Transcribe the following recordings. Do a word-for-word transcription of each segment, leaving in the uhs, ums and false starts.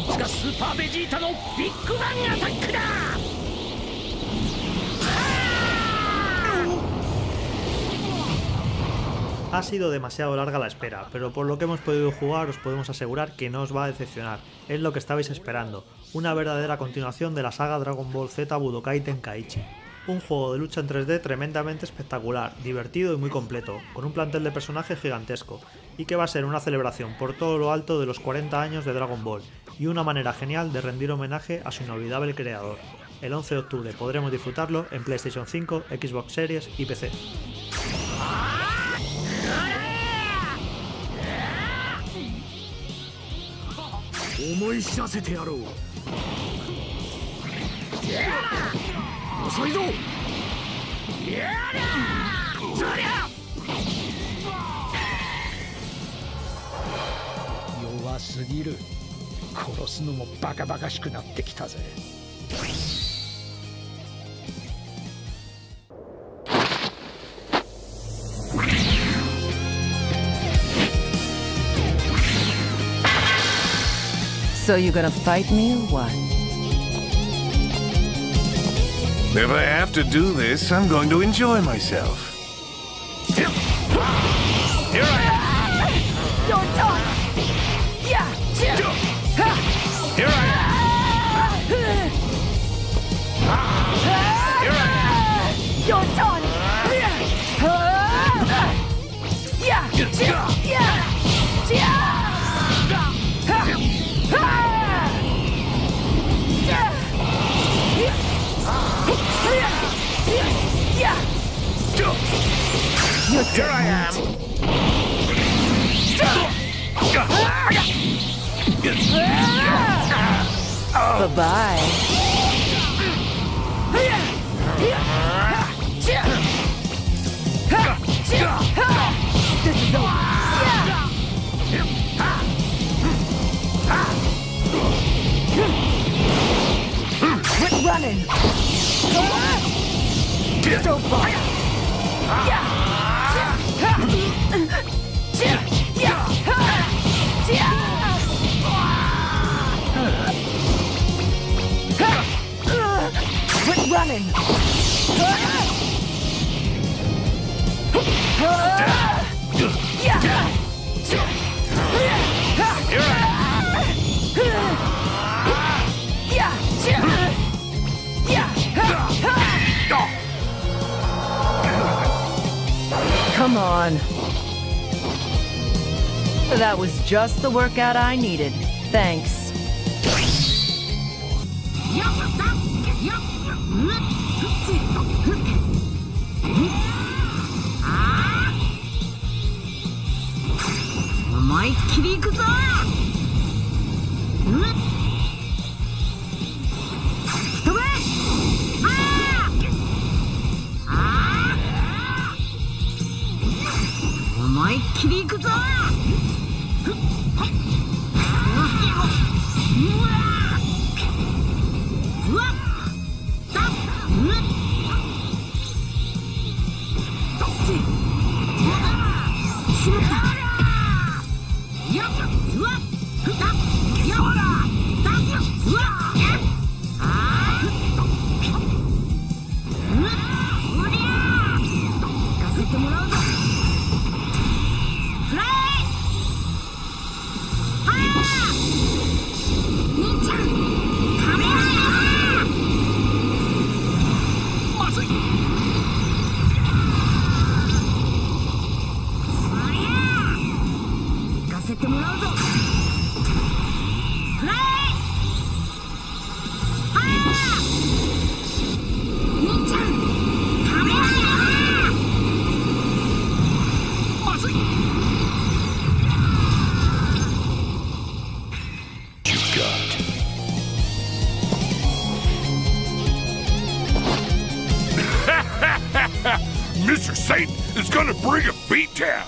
いつがスーパーベジータのビッグバンアタックだ。 Ha sido demasiado larga la espera, pero por lo que hemos podido jugar os podemos asegurar que no os va a decepcionar. Es lo que estabais esperando, una verdadera continuación de la saga Dragon Ball Z Budokai Tenkaichi. Un juego de lucha en tres D tremendamente espectacular, divertido y muy completo, con un plantel de personajes gigantesco, y que va a ser una celebración por todo lo alto de los cuarenta años de Dragon Ball, y una manera genial de rendir homenaje a su inolvidable creador. El once de octubre podremos disfrutarlo en PlayStation cinco, Xbox Series y P C. 思い知らせてやろう。遅いぞ。弱すぎる。殺すのもバカバカしくなってきたぜ。 So you gonna fight me or what? If I have to do this, I'm going to enjoy myself. Here I am! Your tongue! Yeah! Here I am! Here I am! Your tongue! Yeah! Yeah! Yeah! Here I am! Bye-bye. This is over. Quit running. Don't bother. Quit running. Come on. That was just the workout I needed. Thanks. Mister Satan is gonna bring a beatdown!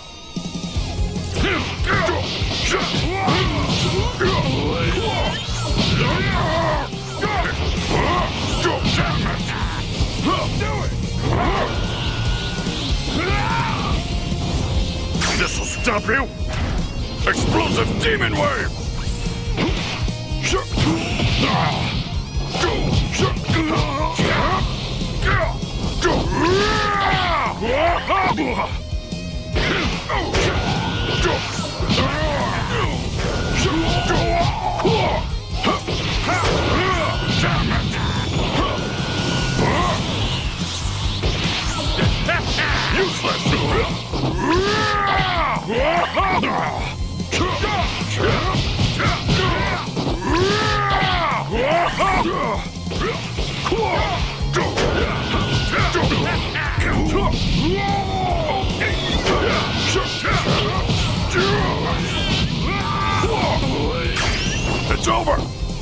This'll stop you! Explosive Demon Wave! It's over!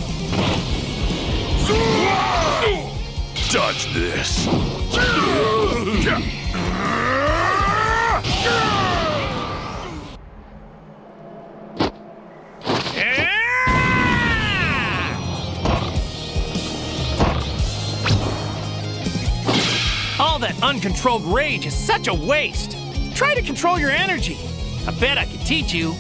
Dodge this! All that uncontrolled rage is such a waste. Try to control your energy. I bet I can teach you.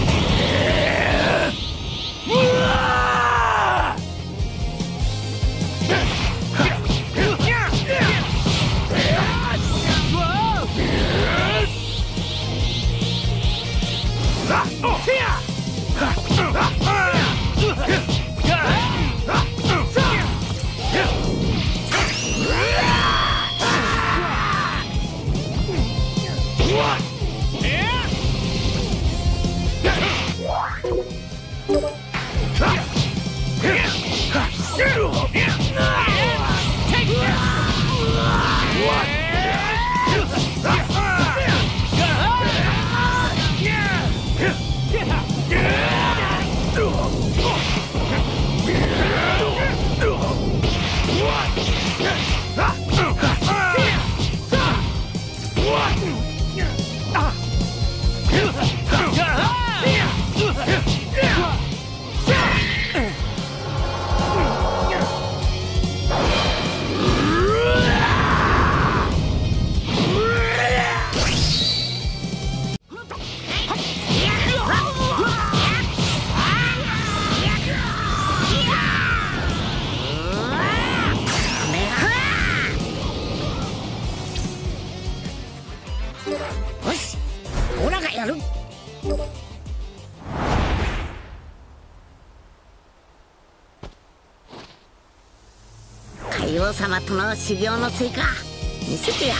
海王様との修行の成果見せてやっ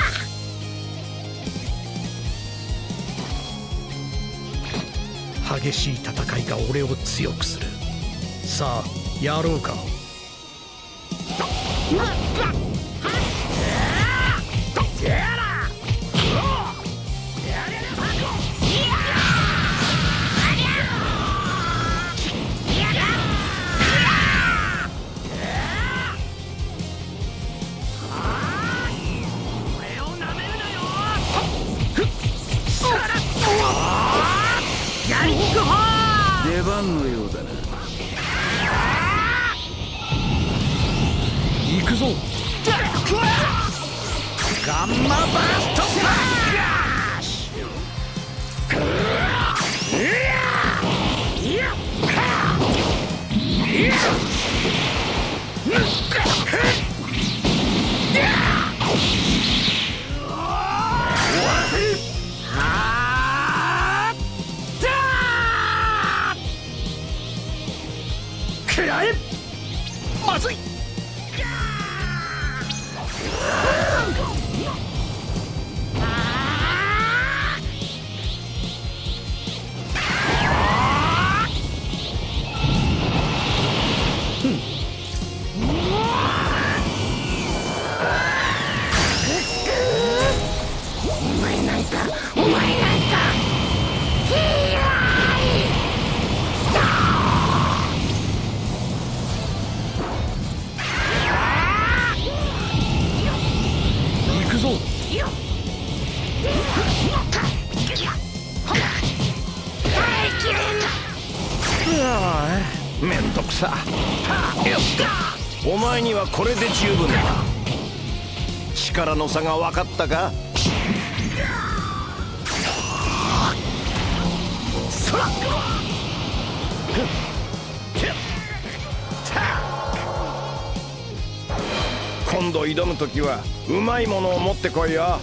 か。激しい戦いが俺を強くする。さあやろうか。 出番のようだな。 行くぞ。ガンマバーストスマッシュ。食らえ。まずい。お前泣いた。お前泣いた。行くぞ。 めんどくさ。よっと、お前にはこれで十分だ。力の差が分かったか。そらっ今度挑むときはうまいものを持ってこいよ。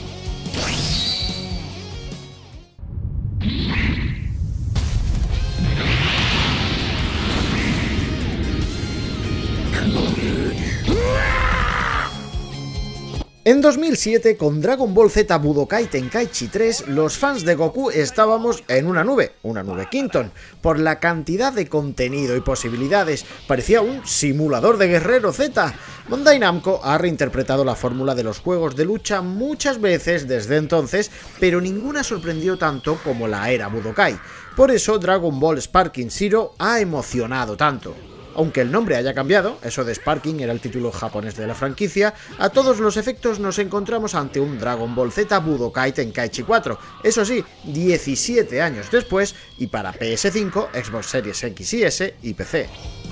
En dos mil siete, con Dragon Ball Z Budokai Tenkaichi tres, los fans de Goku estábamos en una nube, una nube Quinton. Por la cantidad de contenido y posibilidades, parecía un simulador de Guerrero Z. Bandai Namco ha reinterpretado la fórmula de los juegos de lucha muchas veces desde entonces, pero ninguna sorprendió tanto como la era Budokai. Por eso Dragon Ball Sparking Zero ha emocionado tanto. Aunque el nombre haya cambiado, eso de Sparking era el título japonés de la franquicia, a todos los efectos nos encontramos ante un Dragon Ball Z Budokai Tenkaichi cuatro, eso sí, diecisiete años después, y para P S cinco, Xbox Series X y S y P C.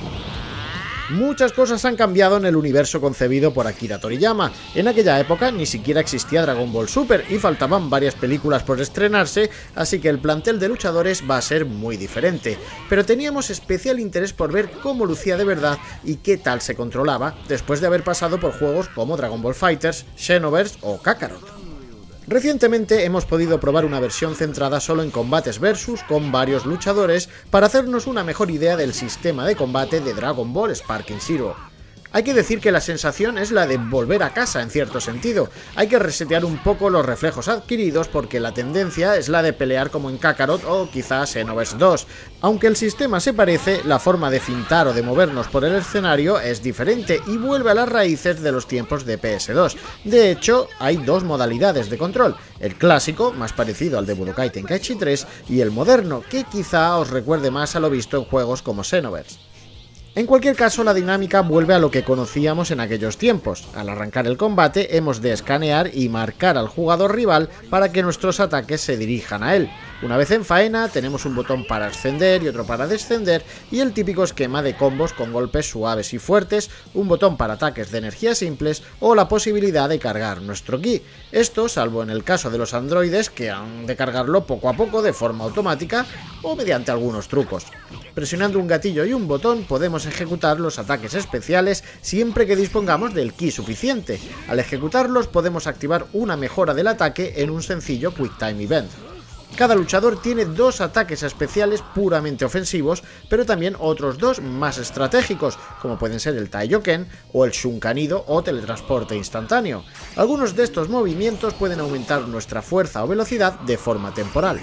Muchas cosas han cambiado en el universo concebido por Akira Toriyama. En aquella época ni siquiera existía Dragon Ball Super y faltaban varias películas por estrenarse, así que el plantel de luchadores va a ser muy diferente. Pero teníamos especial interés por ver cómo lucía de verdad y qué tal se controlaba, después de haber pasado por juegos como Dragon Ball FighterZ, Xenoverse o Kakarot. Recientemente hemos podido probar una versión centrada solo en combates versus con varios luchadores para hacernos una mejor idea del sistema de combate de Dragon Ball Sparking Zero. Hay que decir que la sensación es la de volver a casa en cierto sentido. Hay que resetear un poco los reflejos adquiridos porque la tendencia es la de pelear como en Kakarot o quizás Xenoverse dos. Aunque el sistema se parece, la forma de fintar o de movernos por el escenario es diferente y vuelve a las raíces de los tiempos de P S dos. De hecho, hay dos modalidades de control, el clásico, más parecido al de Budokai Tenkaichi tres, y el moderno, que quizá os recuerde más a lo visto en juegos como Xenoverse. En cualquier caso, la dinámica vuelve a lo que conocíamos en aquellos tiempos. Al arrancar el combate hemos de escanear y marcar al jugador rival para que nuestros ataques se dirijan a él. Una vez en faena, tenemos un botón para ascender y otro para descender, y el típico esquema de combos con golpes suaves y fuertes, un botón para ataques de energía simples o la posibilidad de cargar nuestro ki. Esto, salvo en el caso de los androides, que han de cargarlo poco a poco de forma automática o mediante algunos trucos. Presionando un gatillo y un botón podemos ejecutar los ataques especiales siempre que dispongamos del ki suficiente. Al ejecutarlos podemos activar una mejora del ataque en un sencillo Quick Time Event. Cada luchador tiene dos ataques especiales puramente ofensivos, pero también otros dos más estratégicos, como pueden ser el Taiyoken o el Shunkanido o teletransporte instantáneo. Algunos de estos movimientos pueden aumentar nuestra fuerza o velocidad de forma temporal.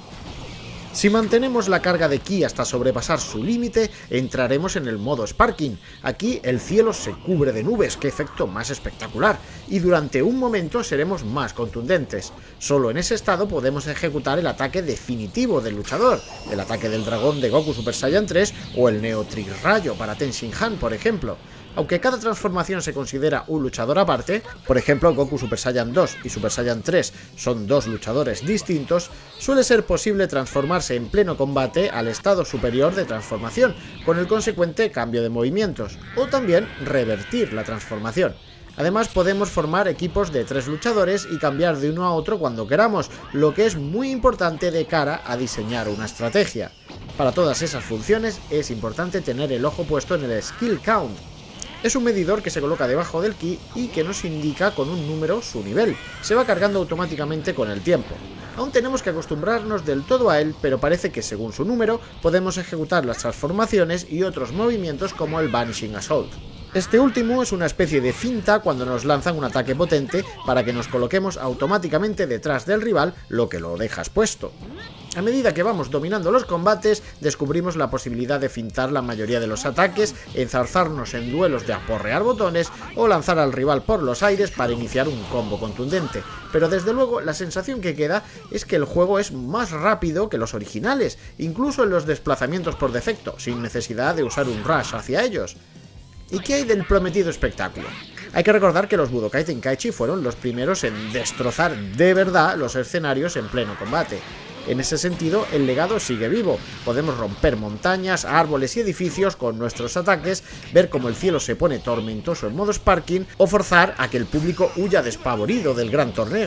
Si mantenemos la carga de ki hasta sobrepasar su límite, entraremos en el modo Sparking. Aquí el cielo se cubre de nubes, qué efecto más espectacular, y durante un momento seremos más contundentes. Solo en ese estado podemos ejecutar el ataque definitivo del luchador, el ataque del dragón de Goku Super Saiyan tres o el Neo Trick Rayo para Ten Shin Han, por ejemplo. Aunque cada transformación se considera un luchador aparte, por ejemplo Goku Super Saiyan dos y Super Saiyan tres son dos luchadores distintos, suele ser posible transformarse en pleno combate al estado superior de transformación, con el consecuente cambio de movimientos, o también revertir la transformación. Además podemos formar equipos de tres luchadores y cambiar de uno a otro cuando queramos, lo que es muy importante de cara a diseñar una estrategia. Para todas esas funciones es importante tener el ojo puesto en el Skill Count. Es un medidor que se coloca debajo del ki y que nos indica con un número su nivel. Se va cargando automáticamente con el tiempo. Aún tenemos que acostumbrarnos del todo a él, pero parece que según su número podemos ejecutar las transformaciones y otros movimientos como el Vanishing Assault. Este último es una especie de finta cuando nos lanzan un ataque potente para que nos coloquemos automáticamente detrás del rival, lo que lo dejas puesto. A medida que vamos dominando los combates, descubrimos la posibilidad de fintar la mayoría de los ataques, enzarzarnos en duelos de aporrear botones o lanzar al rival por los aires para iniciar un combo contundente. Pero desde luego la sensación que queda es que el juego es más rápido que los originales, incluso en los desplazamientos por defecto, sin necesidad de usar un rush hacia ellos. ¿Y qué hay del prometido espectáculo? Hay que recordar que los Budokai Tenkaichi fueron los primeros en destrozar de verdad los escenarios en pleno combate. En ese sentido, el legado sigue vivo. Podemos romper montañas, árboles y edificios con nuestros ataques, ver cómo el cielo se pone tormentoso en modo Sparking o forzar a que el público huya despavorido del gran torneo.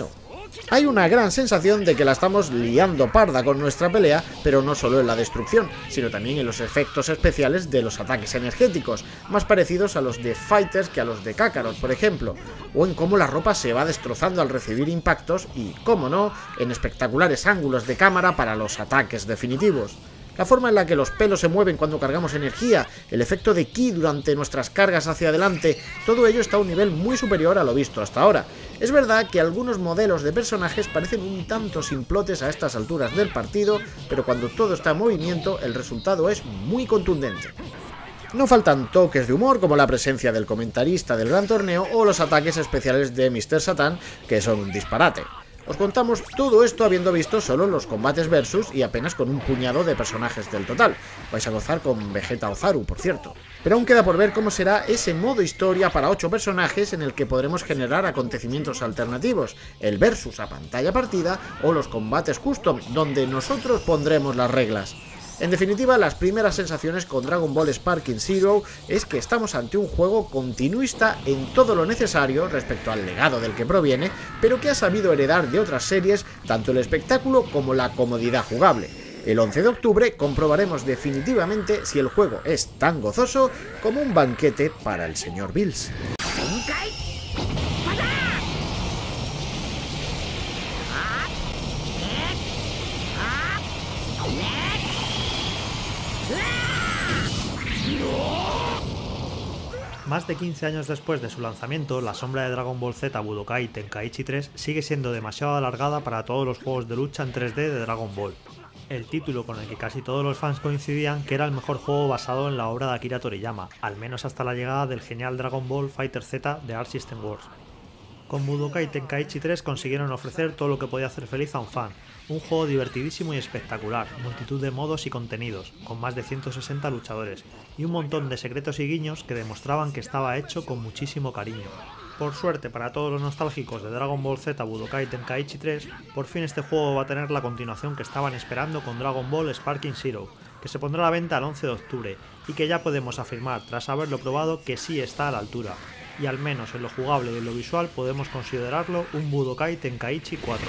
Hay una gran sensación de que la estamos liando parda con nuestra pelea, pero no solo en la destrucción, sino también en los efectos especiales de los ataques energéticos, más parecidos a los de Fighters que a los de Kakarot, por ejemplo, o en cómo la ropa se va destrozando al recibir impactos y, cómo no, en espectaculares ángulos de cámara para los ataques definitivos. La forma en la que los pelos se mueven cuando cargamos energía, el efecto de ki durante nuestras cargas hacia adelante, todo ello está a un nivel muy superior a lo visto hasta ahora. Es verdad que algunos modelos de personajes parecen un tanto simplotes a estas alturas del partido, pero cuando todo está en movimiento, el resultado es muy contundente. No faltan toques de humor como la presencia del comentarista del gran torneo o los ataques especiales de míster Satan, que son un disparate. Os contamos todo esto habiendo visto solo los combates versus y apenas con un puñado de personajes del total. Vais a gozar con Vegeta Ozaru, por cierto. Pero aún queda por ver cómo será ese modo historia para ocho personajes en el que podremos generar acontecimientos alternativos, el versus a pantalla partida o los combates custom, donde nosotros pondremos las reglas. En definitiva, las primeras sensaciones con Dragon Ball Sparking Zero es que estamos ante un juego continuista en todo lo necesario respecto al legado del que proviene, pero que ha sabido heredar de otras series tanto el espectáculo como la comodidad jugable. El once de octubre comprobaremos definitivamente si el juego es tan gozoso como un banquete para el señor Bills. Más de quince años después de su lanzamiento, la sombra de Dragon Ball Z Budokai Tenkaichi tres sigue siendo demasiado alargada para todos los juegos de lucha en tres D de Dragon Ball. El título con el que casi todos los fans coincidían que era el mejor juego basado en la obra de Akira Toriyama, al menos hasta la llegada del genial Dragon Ball Fighter Z de Arc System Works. Con Budokai Tenkaichi tres consiguieron ofrecer todo lo que podía hacer feliz a un fan, un juego divertidísimo y espectacular, multitud de modos y contenidos, con más de ciento sesenta luchadores, y un montón de secretos y guiños que demostraban que estaba hecho con muchísimo cariño. Por suerte para todos los nostálgicos de Dragon Ball Z Budokai Tenkaichi tres, por fin este juego va a tener la continuación que estaban esperando con Dragon Ball Sparking Zero, que se pondrá a la venta el once de octubre, y que ya podemos afirmar, tras haberlo probado, que sí está a la altura, y al menos en lo jugable y en lo visual podemos considerarlo un Budokai Tenkaichi cuatro.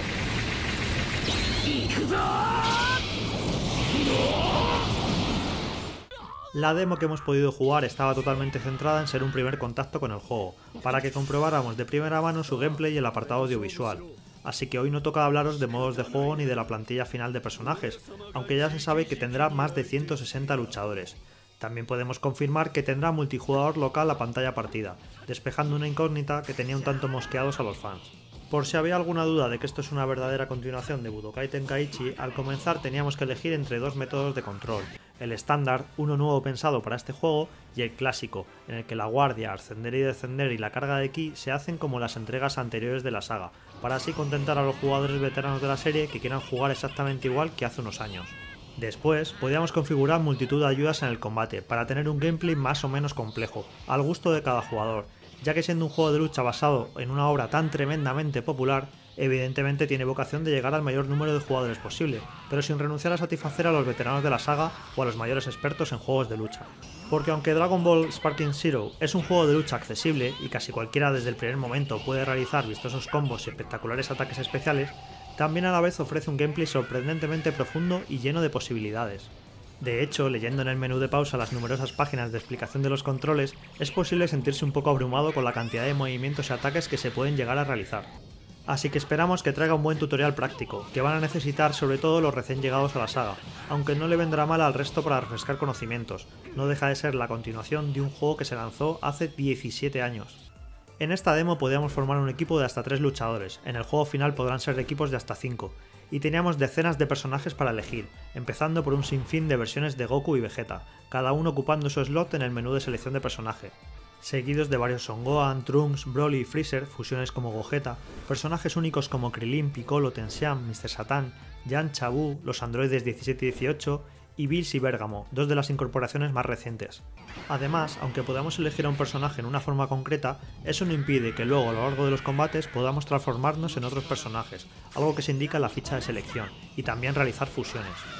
La demo que hemos podido jugar estaba totalmente centrada en ser un primer contacto con el juego, para que comprobáramos de primera mano su gameplay y el apartado audiovisual. Así que hoy no toca hablaros de modos de juego ni de la plantilla final de personajes, aunque ya se sabe que tendrá más de ciento sesenta luchadores. También podemos confirmar que tendrá multijugador local a pantalla partida, despejando una incógnita que tenía un tanto mosqueados a los fans. Por si había alguna duda de que esto es una verdadera continuación de Budokai Tenkaichi, al comenzar teníamos que elegir entre dos métodos de control, el estándar, uno nuevo pensado para este juego, y el clásico, en el que la guardia, ascender y descender y la carga de ki se hacen como las entregas anteriores de la saga, para así contentar a los jugadores veteranos de la serie que quieran jugar exactamente igual que hace unos años. Después, podíamos configurar multitud de ayudas en el combate, para tener un gameplay más o menos complejo, al gusto de cada jugador, ya que siendo un juego de lucha basado en una obra tan tremendamente popular, evidentemente tiene vocación de llegar al mayor número de jugadores posible, pero sin renunciar a satisfacer a los veteranos de la saga o a los mayores expertos en juegos de lucha. Porque aunque Dragon Ball Sparking Zero es un juego de lucha accesible y casi cualquiera desde el primer momento puede realizar vistosos combos y espectaculares ataques especiales, también a la vez ofrece un gameplay sorprendentemente profundo y lleno de posibilidades. De hecho, leyendo en el menú de pausa las numerosas páginas de explicación de los controles, es posible sentirse un poco abrumado con la cantidad de movimientos y ataques que se pueden llegar a realizar. Así que esperamos que traiga un buen tutorial práctico, que van a necesitar sobre todo los recién llegados a la saga, aunque no le vendrá mal al resto para refrescar conocimientos, no deja de ser la continuación de un juego que se lanzó hace diecisiete años. En esta demo podíamos formar un equipo de hasta tres luchadores, en el juego final podrán ser equipos de hasta cinco, y teníamos decenas de personajes para elegir, empezando por un sinfín de versiones de Goku y Vegeta, cada uno ocupando su slot en el menú de selección de personaje, seguidos de varios Son Gohan, Trunks, Broly y Freezer, fusiones como Gogeta, personajes únicos como Krillin, Piccolo, Tensian, míster Satan, Yamcha, Buu, los androides diecisiete y dieciocho, y Bills y Bergamo, dos de las incorporaciones más recientes. Además, aunque podamos elegir a un personaje en una forma concreta, eso no impide que luego a lo largo de los combates podamos transformarnos en otros personajes, algo que se indica en la ficha de selección, y también realizar fusiones.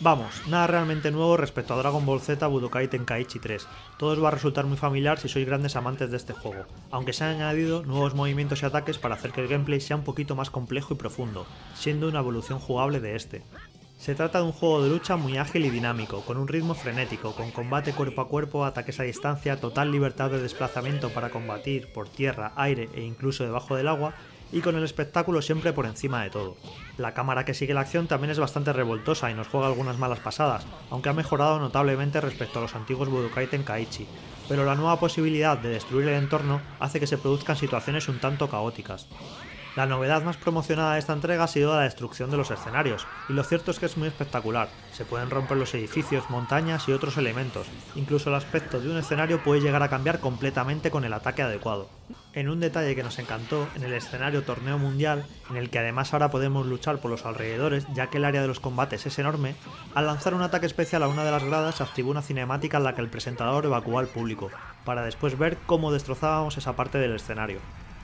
Vamos, nada realmente nuevo respecto a Dragon Ball Z Budokai Tenkaichi tres, todo os va a resultar muy familiar si sois grandes amantes de este juego, aunque se han añadido nuevos movimientos y ataques para hacer que el gameplay sea un poquito más complejo y profundo, siendo una evolución jugable de este. Se trata de un juego de lucha muy ágil y dinámico, con un ritmo frenético, con combate cuerpo a cuerpo, ataques a distancia, total libertad de desplazamiento para combatir por tierra, aire e incluso debajo del agua, y con el espectáculo siempre por encima de todo. La cámara que sigue la acción también es bastante revoltosa y nos juega algunas malas pasadas, aunque ha mejorado notablemente respecto a los antiguos Budokai Tenkaichi, pero la nueva posibilidad de destruir el entorno hace que se produzcan situaciones un tanto caóticas. La novedad más promocionada de esta entrega ha sido la destrucción de los escenarios, y lo cierto es que es muy espectacular. Se pueden romper los edificios, montañas y otros elementos, incluso el aspecto de un escenario puede llegar a cambiar completamente con el ataque adecuado. En un detalle que nos encantó, en el escenario Torneo Mundial, en el que además ahora podemos luchar por los alrededores ya que el área de los combates es enorme, al lanzar un ataque especial a una de las gradas se activó una cinemática en la que el presentador evacuó al público, para después ver cómo destrozábamos esa parte del escenario.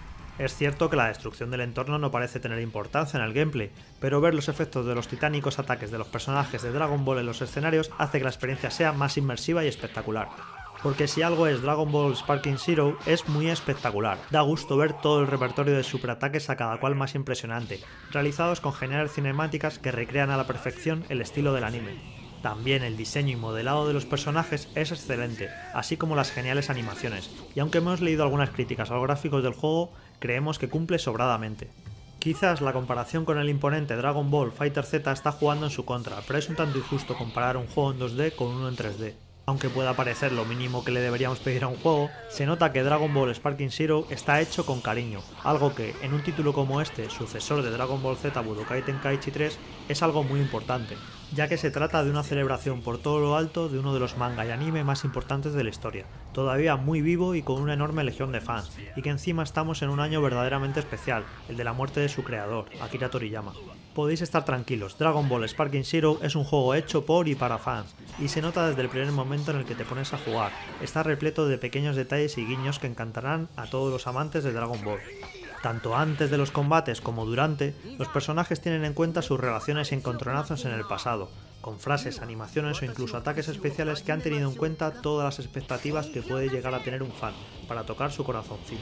Es cierto que la destrucción del entorno no parece tener importancia en el gameplay, pero ver los efectos de los titánicos ataques de los personajes de Dragon Ball en los escenarios hace que la experiencia sea más inmersiva y espectacular. Porque si algo es Dragon Ball Sparking Zero, es muy espectacular. Da gusto ver todo el repertorio de superataques a cada cual más impresionante, realizados con geniales cinemáticas que recrean a la perfección el estilo del anime. También el diseño y modelado de los personajes es excelente, así como las geniales animaciones, y aunque hemos leído algunas críticas a los gráficos del juego, creemos que cumple sobradamente. Quizás la comparación con el imponente Dragon Ball FighterZ está jugando en su contra, pero es un tanto injusto comparar un juego en dos D con uno en tres D. Aunque pueda parecer lo mínimo que le deberíamos pedir a un juego, se nota que Dragon Ball Sparking Zero está hecho con cariño, algo que, en un título como este, sucesor de Dragon Ball Z Budokai Tenkaichi tres, es algo muy importante, ya que se trata de una celebración por todo lo alto de uno de los manga y anime más importantes de la historia, todavía muy vivo y con una enorme legión de fans, y que encima estamos en un año verdaderamente especial, el de la muerte de su creador, Akira Toriyama. Podéis estar tranquilos, Dragon Ball Sparking Zero es un juego hecho por y para fans, y se nota desde el primer momento en el que te pones a jugar, está repleto de pequeños detalles y guiños que encantarán a todos los amantes de Dragon Ball. Tanto antes de los combates como durante, los personajes tienen en cuenta sus relaciones y encontronazos en el pasado, con frases, animaciones o incluso ataques especiales que han tenido en cuenta todas las expectativas que puede llegar a tener un fan, para tocar su corazoncito.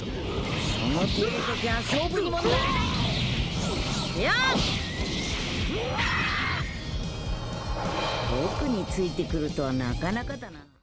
僕についてくるとはなかなかだな。